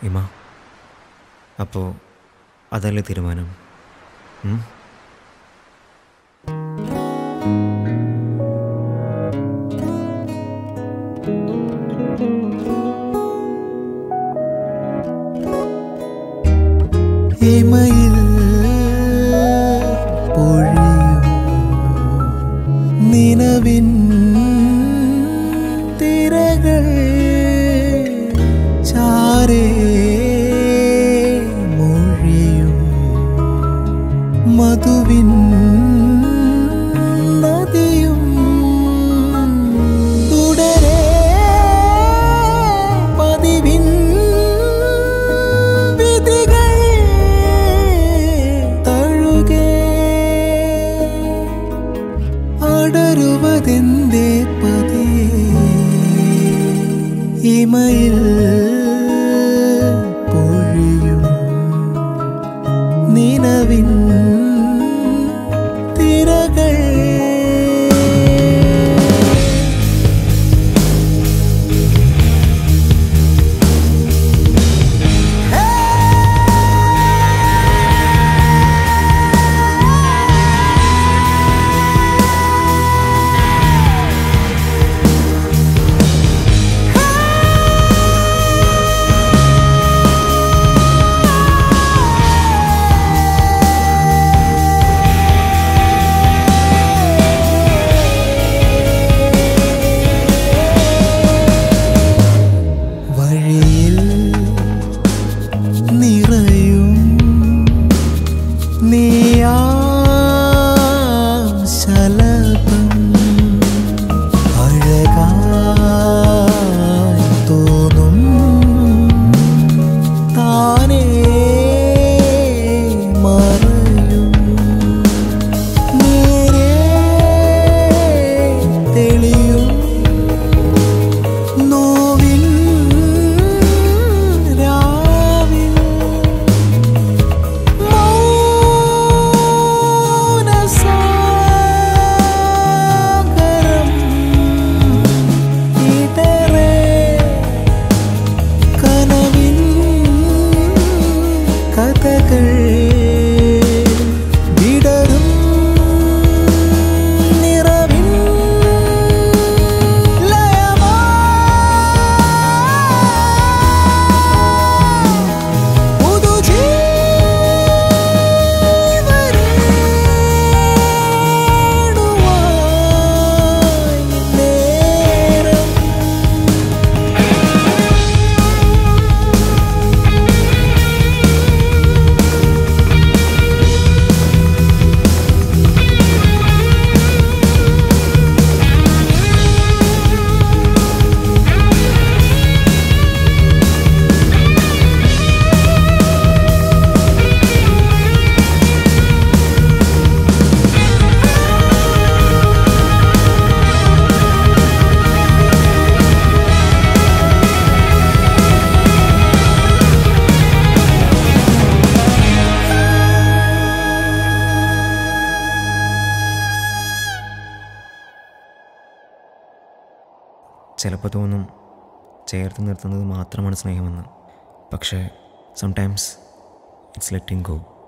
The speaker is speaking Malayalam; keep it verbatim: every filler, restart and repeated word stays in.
ഇമ, അപ്പോൾ അതല്ലേ തീരുമാനം? ഇമയിൽ പൊഴിയും നിലവിൻ തിരകൾ ചാരേ മൊഴിയും മധുവിൻ നദിയും തുടരെ പതിവിൻ വിധികൾ തഴുകേ അടരുവതെന്തേ പതിയെ ഇമയിൽ പൊഴിയും നിലവിൻ തിരകൾ വഴിയിൽ നിറയും നീയാം ശലഭം അഴകായി തോന്നും താനേ മറയും നേരെ തെളിയും നോവിൻ രാവിൽ മൗനസാഗരം ഇടറെ കനവിൻ കഥകൾ വിടരും നിറവിൻ ലയമാ പുതുജീവനേടുവാൻ നേരം ചിലപ്പോൾ തോന്നും ചേർത്ത് നിർത്തുന്നത് മാത്രമാണ് സ്നേഹമെന്ന്. പക്ഷേ സംടൈംസ് ഇറ്റ്സ് ലെറ്റിംഗ് ഗോ.